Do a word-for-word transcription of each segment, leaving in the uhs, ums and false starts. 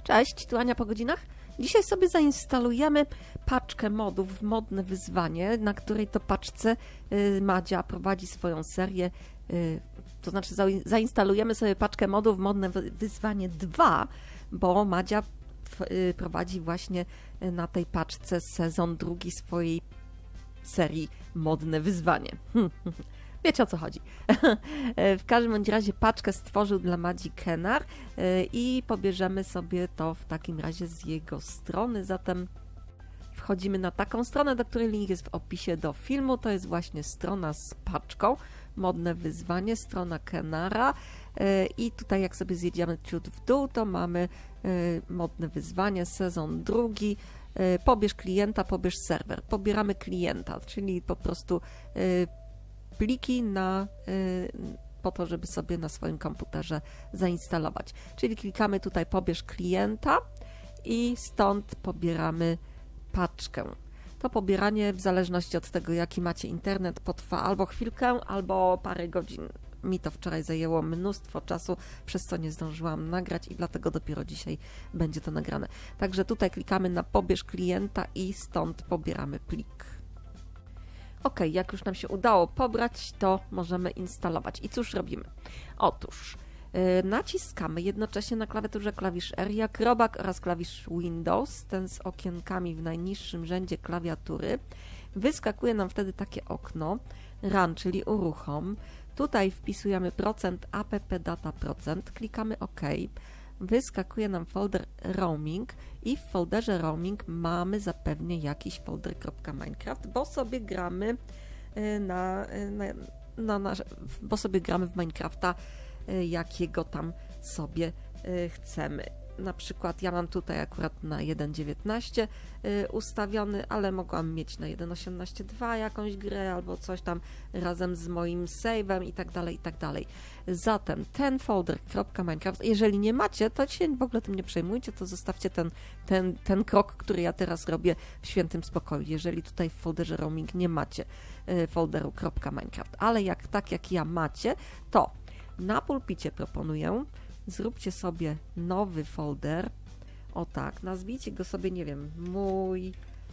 Cześć, tu Ania po godzinach. Dzisiaj sobie zainstalujemy paczkę modów, modne wyzwanie, na której to paczce y, Madzia prowadzi swoją serię, y, to znaczy za, zainstalujemy sobie paczkę modów, modne wyzwanie dwa, bo Madzia y, prowadzi właśnie na tej paczce sezon drugi swojej serii Modne Wyzwanie. Wiecie, o co chodzi. W każdym bądź razie paczkę stworzył dla Madzi Kenar i pobierzemy sobie to w takim razie z jego strony. Zatem wchodzimy na taką stronę, do której link jest w opisie do filmu. To jest właśnie strona z paczką. Modne Wyzwanie, strona Kenara. I tutaj jak sobie zjedziemy ciut w dół, to mamy Modne Wyzwanie, sezon drugi. Pobierz klienta, pobierz serwer. Pobieramy klienta, czyli po prostu pliki na, po to, żeby sobie na swoim komputerze zainstalować. Czyli klikamy tutaj pobierz klienta i stąd pobieramy paczkę. To pobieranie w zależności od tego, jaki macie internet, potrwa albo chwilkę, albo parę godzin. Mi to wczoraj zajęło mnóstwo czasu, przez co nie zdążyłam nagrać i dlatego dopiero dzisiaj będzie to nagrane. Także tutaj klikamy na pobierz klienta i stąd pobieramy plik. Ok, jak już nam się udało pobrać, to możemy instalować. I cóż robimy? Otóż yy, naciskamy jednocześnie na klawiaturze klawisz R jak robak oraz klawisz Windows, ten z okienkami w najniższym rzędzie klawiatury. Wyskakuje nam wtedy takie okno Run, czyli uruchom. Tutaj wpisujemy procent appdata procent, klikamy OK. Wyskakuje nam folder roaming i w folderze roaming mamy zapewne jakiś folder .minecraft, bo sobie gramy na, na, na, na bo sobie gramy w Minecrafta, jakiego tam sobie chcemy. Na przykład ja mam tutaj akurat na jeden dziewiętnaście ustawiony, ale mogłam mieć na jeden osiemnaście dwa jakąś grę albo coś tam razem z moim save'em i tak dalej, i tak dalej. Zatem ten folder .minecraft, jeżeli nie macie, to się w ogóle tym nie przejmujcie, to zostawcie ten, ten, ten krok, który ja teraz robię w świętym spokoju, jeżeli tutaj w folderze roaming nie macie folderu .minecraft. Ale jak tak jak ja macie, to na pulpicie proponuję, zróbcie sobie nowy folder, o tak, nazwijcie go sobie, nie wiem, mój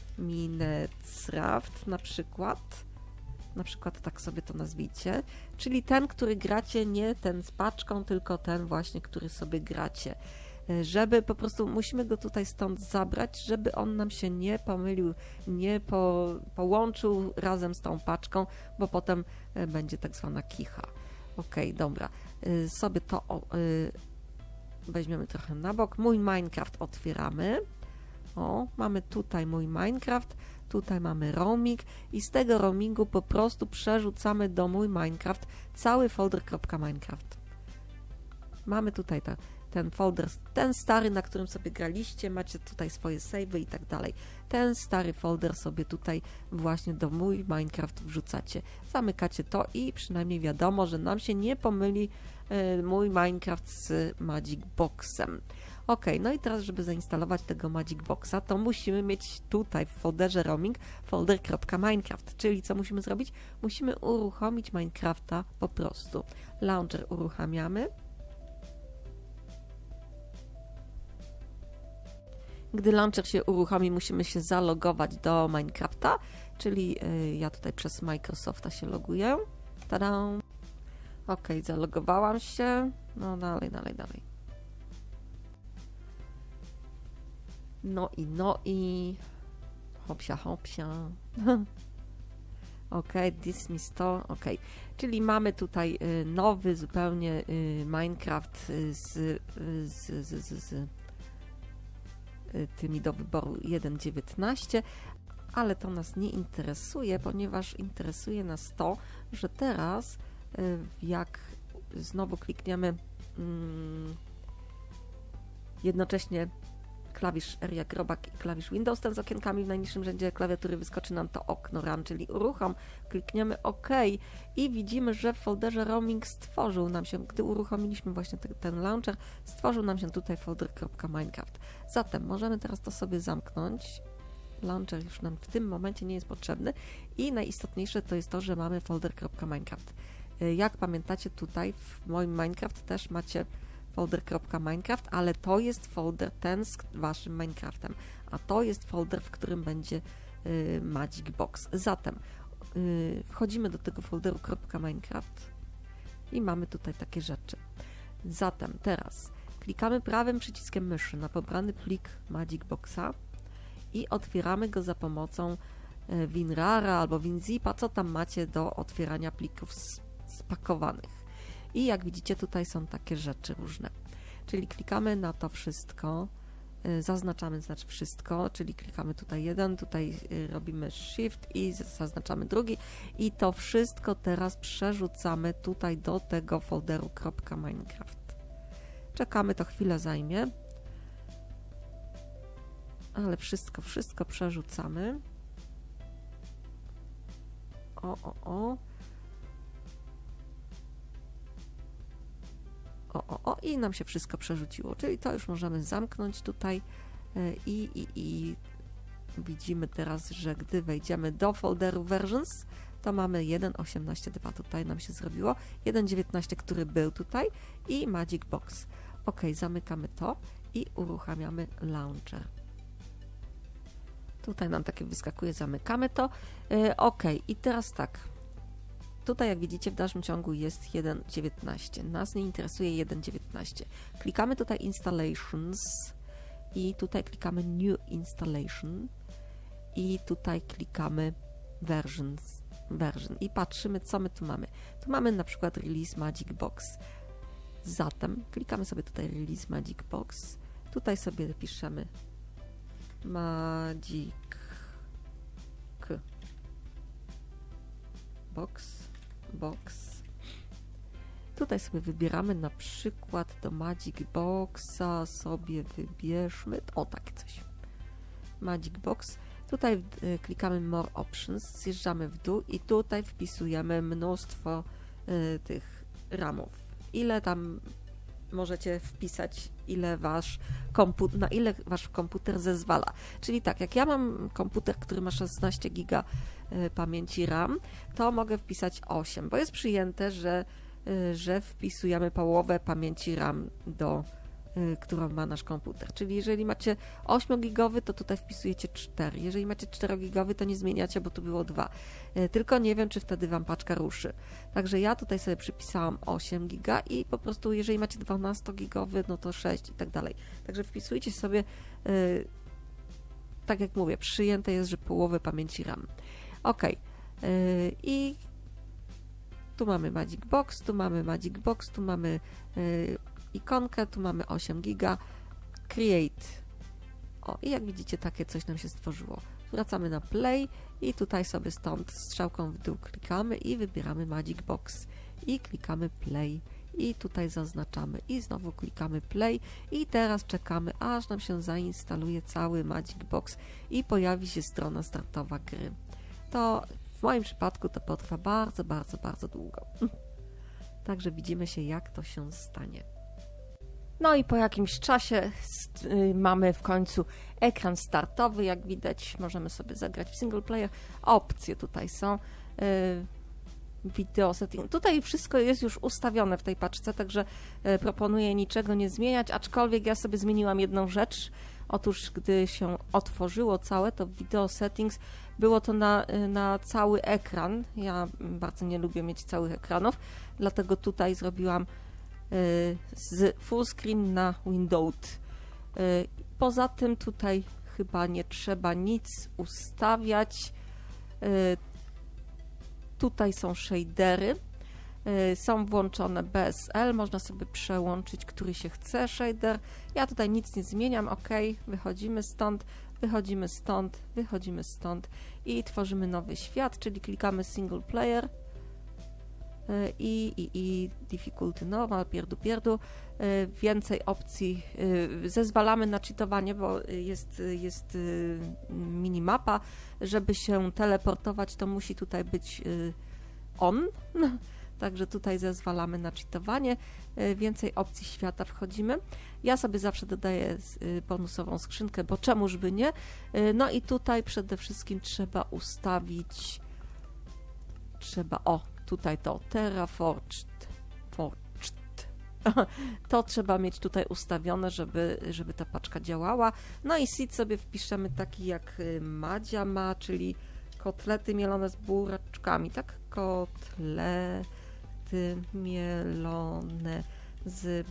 Minecraft na przykład, na przykład tak sobie to nazwijcie, czyli ten, który gracie, nie ten z paczką, tylko ten właśnie, który sobie gracie, żeby po prostu, musimy go tutaj stąd zabrać, żeby on nam się nie pomylił, nie po, połączył razem z tą paczką, bo potem będzie tak zwana kicha. Ok, dobra, sobie to y, weźmiemy trochę na bok. Mój Minecraft otwieramy. O, mamy tutaj mój Minecraft, tutaj mamy roaming i z tego roamingu po prostu przerzucamy do mój Minecraft cały folder .minecraft. Mamy tutaj ta, ten folder, ten stary, na którym sobie graliście, macie tutaj swoje save'y i tak dalej. Ten stary folder sobie tutaj właśnie do mój Minecraft wrzucacie. Zamykacie to i przynajmniej wiadomo, że nam się nie pomyli y, mój Minecraft z Magic Boxem. Ok, no i teraz, żeby zainstalować tego Magic Boxa, to musimy mieć tutaj w folderze roaming folder .minecraft, czyli co musimy zrobić? Musimy uruchomić Minecrafta po prostu. Launcher uruchamiamy. Gdy launcher się uruchomi, musimy się zalogować do Minecrafta, czyli yy, ja tutaj przez Microsofta się loguję. Tada! Ok, zalogowałam się. No dalej, dalej, dalej. No i, no i... Hopsia, hopsia. Ok, dismiss to, ok. Czyli mamy tutaj y, nowy zupełnie y, Minecraft y, z... Y, z, z, z, z tymi do wyboru jeden dziewiętnaście, ale to nas nie interesuje, ponieważ interesuje nas to, że teraz jak znowu klikniemy mm, jednocześnie klawisz R jak robak i klawisz Windows, ten z okienkami w najniższym rzędzie klawiatury, wyskoczy nam to okno Run, czyli uruchom, klikniemy OK i widzimy, że w folderze roaming stworzył nam się, gdy uruchomiliśmy właśnie te, ten launcher, stworzył nam się tutaj folder .minecraft. Zatem możemy teraz to sobie zamknąć. Launcher już nam w tym momencie nie jest potrzebny i najistotniejsze to jest to, że mamy folder .minecraft. Jak pamiętacie, tutaj w moim Minecraft też macie folder.minecraft, ale to jest folder ten z waszym Minecraftem, a to jest folder, w którym będzie y, Magic Box. Zatem y, wchodzimy do tego folderu .minecraft i mamy tutaj takie rzeczy. Zatem teraz klikamy prawym przyciskiem myszy na pobrany plik Magic Boxa i otwieramy go za pomocą y, WinRara albo WinZipa, co tam macie do otwierania plików spakowanych. I jak widzicie, tutaj są takie rzeczy różne. Czyli klikamy na to wszystko, y, zaznaczamy znaczy wszystko, czyli klikamy tutaj jeden, tutaj y, robimy shift i zaznaczamy drugi i to wszystko teraz przerzucamy tutaj do tego folderu .minecraft. Czekamy, to chwilę zajmie, ale wszystko, wszystko przerzucamy. O, o, o. O, o, o, i nam się wszystko przerzuciło, czyli to już możemy zamknąć tutaj i, i, i widzimy teraz, że gdy wejdziemy do folderu versions, to mamy jeden osiemnaście dwa, tutaj nam się zrobiło, jeden dziewiętnaście, który był tutaj i Magic Box. Ok, zamykamy to i uruchamiamy launcher. Tutaj nam takie wyskakuje, zamykamy to. Ok, i teraz tak. Tutaj, jak widzicie, w dalszym ciągu jest jeden dziewiętnaście. Nas nie interesuje jeden dziewiętnaście. Klikamy tutaj Installations i tutaj klikamy New Installation i tutaj klikamy Versions, Version i patrzymy, co my tu mamy. Tu mamy na przykład Release Magic Box. Zatem klikamy sobie tutaj Release Magic Box. Tutaj sobie piszemy Magic Box. Box. Tutaj sobie wybieramy na przykład do Magic Boxa sobie wybierzmy, o takie coś, Magic Box. Tutaj y, klikamy More Options, zjeżdżamy w dół i tutaj wpisujemy mnóstwo y, tych ramów. Ile tam możecie wpisać, ile wasz komputer, na ile wasz komputer zezwala. Czyli tak, jak ja mam komputer, który ma szesnaście giga y, pamięci RAM, to mogę wpisać osiem, bo jest przyjęte, że, y, że wpisujemy połowę pamięci RAM do y, którą ma nasz komputer. Czyli jeżeli macie ośmiogigowy, to tutaj wpisujecie cztery. Jeżeli macie czterogigowy, to nie zmieniacie, bo tu było dwa. Y, tylko nie wiem, czy wtedy wam paczka ruszy. Także ja tutaj sobie przypisałam osiem giga i po prostu jeżeli macie dwunastogigowy, no to sześć i tak dalej. Także wpisujcie sobie, y, tak jak mówię, przyjęte jest, że połowę pamięci RAM. Ok. Y, I tu mamy Magic Box, tu mamy Magic Box, tu mamy y, ikonkę, tu mamy osiem giga, create. O, i jak widzicie, takie coś nam się stworzyło. Wracamy na play i tutaj sobie stąd strzałką w dół klikamy i wybieramy Magic Box i klikamy play i tutaj zaznaczamy i znowu klikamy play i teraz czekamy, aż nam się zainstaluje cały Magic Box i pojawi się strona startowa gry. To w moim przypadku to potrwa bardzo, bardzo, bardzo długo. Także widzimy się, jak to się stanie. No i po jakimś czasie mamy w końcu ekran startowy, jak widać możemy sobie zagrać w single player. Opcje tutaj są, video setting. Tutaj wszystko jest już ustawione w tej paczce, także proponuję niczego nie zmieniać, aczkolwiek ja sobie zmieniłam jedną rzecz. Otóż gdy się otworzyło całe to video settings, było to na, na cały ekran. Ja bardzo nie lubię mieć całych ekranów, dlatego tutaj zrobiłam z full screen na Windowed. Poza tym tutaj chyba nie trzeba nic ustawiać. Tutaj są shadery. Są włączone B S L, można sobie przełączyć, który się chce shader. Ja tutaj nic nie zmieniam, ok, wychodzimy stąd, wychodzimy stąd, wychodzimy stąd i tworzymy nowy świat, czyli klikamy single player i, i, i difficulty normal, pierdu pierdu, więcej opcji, zezwalamy na cheatowanie, bo jest, jest minimapa, żeby się teleportować, to musi tutaj być on. Także tutaj zezwalamy na cheatowanie, więcej opcji świata wchodzimy. Ja sobie zawsze dodaję bonusową skrzynkę, bo czemuż by nie. No i tutaj przede wszystkim trzeba ustawić, trzeba, o, tutaj to Terraforged, Forged, To trzeba mieć tutaj ustawione, żeby, żeby ta paczka działała. No i seed sobie wpiszemy taki jak Madzia ma, czyli kotlety mielone z buraczkami, tak? Kotlety mielone z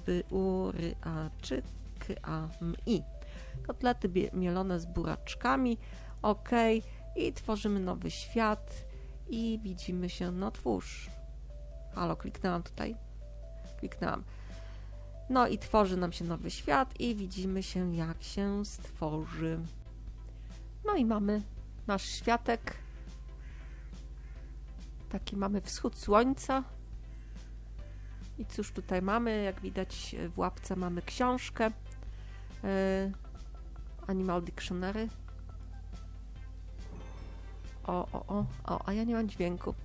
buraczkami. Kotlety mielone z buraczkami. OK. I tworzymy nowy świat. I widzimy się, no twórz. Halo, kliknęłam tutaj. Kliknęłam. No i tworzy nam się nowy świat i widzimy się, jak się stworzy. No i mamy nasz światek. Taki mamy wschód słońca. I cóż tutaj mamy? Jak widać w łapce mamy książkę. Yy, Animal Dictionary. O, o, o, o, a ja nie mam dźwięku.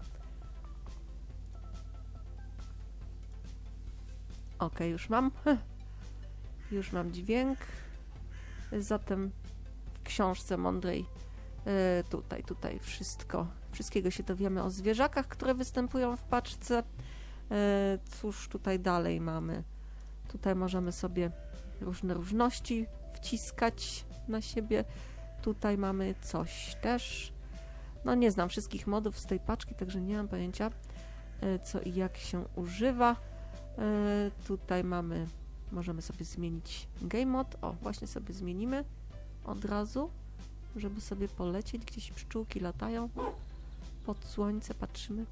Ok, już mam. Już mam dźwięk. Zatem w książce mądrej yy, tutaj, tutaj wszystko, wszystkiego się dowiemy o zwierzakach, które występują w paczce. Yy, cóż tutaj dalej mamy? Tutaj możemy sobie różne różności wciskać na siebie. Tutaj mamy coś też. No nie znam wszystkich modów z tej paczki, także nie mam pojęcia, yy, co i jak się używa. Yy, tutaj mamy, możemy sobie zmienić game mode. O, właśnie sobie zmienimy od razu, żeby sobie polecieć. Gdzieś pszczółki latają pod słońce, patrzymy.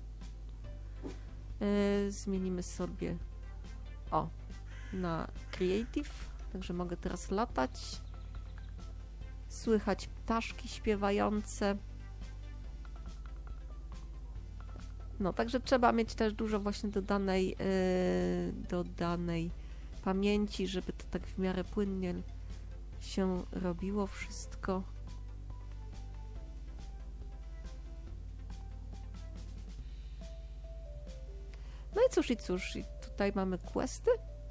Yy, zmienimy sobie o, na creative, także mogę teraz latać. Słychać ptaszki śpiewające. No, także trzeba mieć też dużo właśnie dodanej, yy, dodanej pamięci, żeby to tak w miarę płynnie się robiło wszystko. No i cóż, i cóż, i tutaj mamy questy.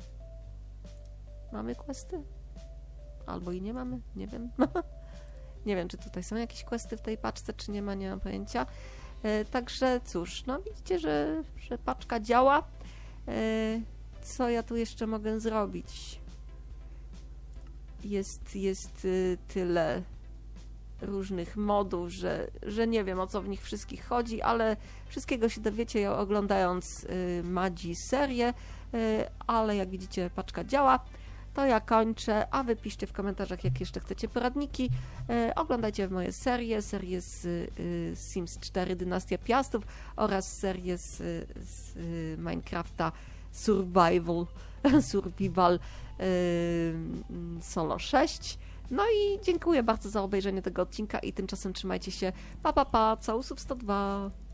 Mamy questy? Albo i nie mamy, nie wiem. Nie wiem, czy tutaj są jakieś questy w tej paczce, czy nie ma, nie mam pojęcia. E, także cóż, no widzicie, że, że paczka działa. E, co ja tu jeszcze mogę zrobić? Jest, jest y, tyle różnych modów, że, że nie wiem, o co w nich wszystkich chodzi, ale wszystkiego się dowiecie oglądając y, Madzi serię, y, ale jak widzicie, paczka działa. To ja kończę, a wy piszcie w komentarzach, jak jeszcze chcecie poradniki. E, oglądajcie moje serie, serię z y, Sims cztery Dynastia Piastów oraz serię z, z y, Minecrafta Survival, Survival y, Solo sześć. No i dziękuję bardzo za obejrzenie tego odcinka i tymczasem trzymajcie się. Pa, pa, pa, całusów sto dwa.